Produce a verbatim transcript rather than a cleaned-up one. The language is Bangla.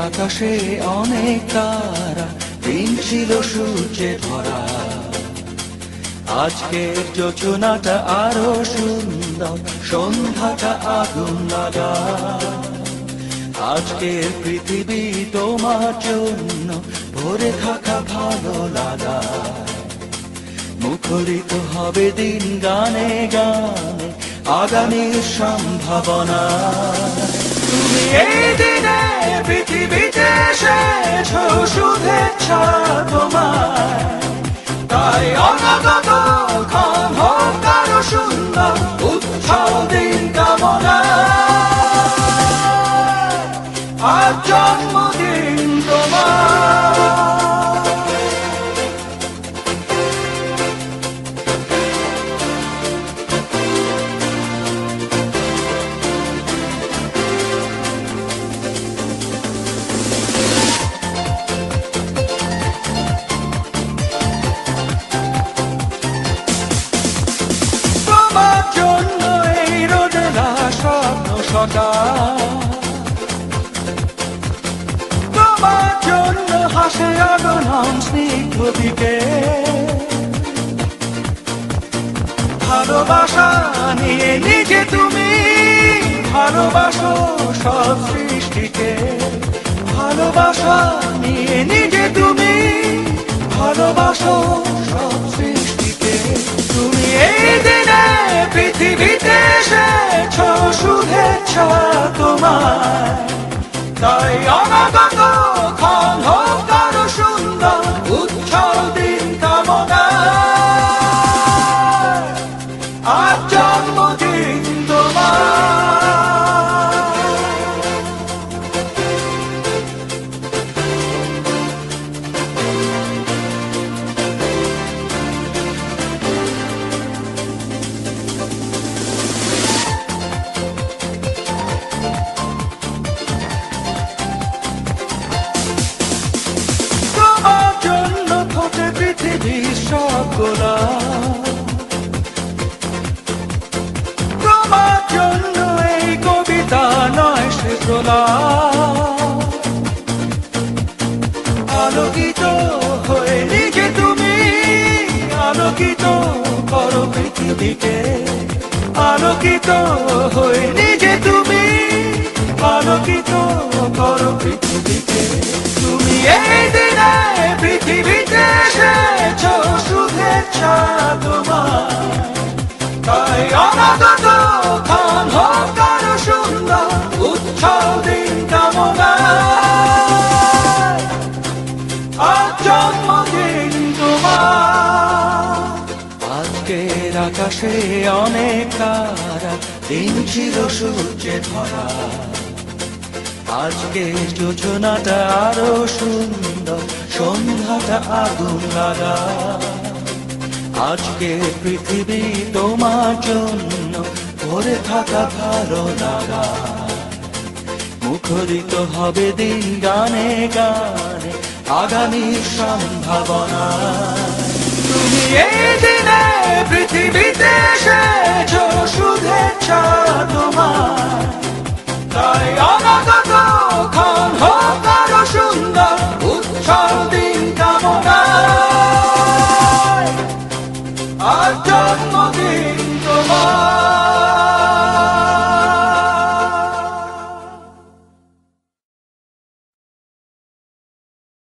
আকাশে অনেক তারা, দিন ছিল সূর্যে ভরা। আজকের যোজনাটা আরো সুন্দর, সন্ধ্যাটা আগুন লাগা। আজকের পৃথিবী তোমার জন্য ভরে থাকা ভালো লাগা। মুখরিত হবে দিন গানে গানে, আগামীর সম্ভাবনা। তুমি এই দিনে পৃথিবীতে এসেছো, শুভেচ্ছা তোমার। তাই অনাগত ক্ষণ হোক আরো সুন্দর, উৎসব দিন কামনা। আজ জন্মদিন তোমার। তোমার জন্য হাসে আগমন স্নিগ্ধ দিকে। ভালোবাসা নিয়ে নিজে তুমি ভালোবাসো সব সৃষ্টিকে। ভালোবাসা নিয়ে নিজে তুমি ভালোবাসো সব সৃষ্টিকে। তুমি এই দিনে পৃথিবীতে এসেছো, শুভেচ্ছা তোমার। তাই অনাগত ক্ষণ হোক আরো সুন্দর, উৎসব দিন কামনা। আজ জন্মদিন তোমার। পৃথিবীর সব গোলাপ, তোমার জন্য এই কবিতা নয় সে প্রলাপ। আলোকিত হয়ে নিজে তুমি আলোকিত করো পৃথিবীকে। আলোকিত হয়ে নিজে তুমি আলোকিত করো পৃথিবীকে। তুমি এই দিনে পৃথিবীতে এসেছো, শুভেচ্ছা তোমার। তাই অনাগত ক্ষণ হোক আরো সুন্দর, উৎসব দিন কামনা। আজ জন্মদিন তোমার। আজকের আকাশে অনেক তারা, দিন ছিল সূর্যে ভরা। আজকের যোজনাটা আরো সুন্দর, সন্ধ্যাটা আগুন লাগা। আজকে পৃথিবী তোমার জন্য ভরে থাকা ভালো লাগা। মুখরিত হবে দিন গানে গানে, আগামীর সম্ভাবনা। তুমি এই দিনে পৃথিবীতে এসেছো, শুভেচ্ছা তোমার। তাই অনাগত ক্ষণ হোক আরো সুন্দর, উৎসব দিন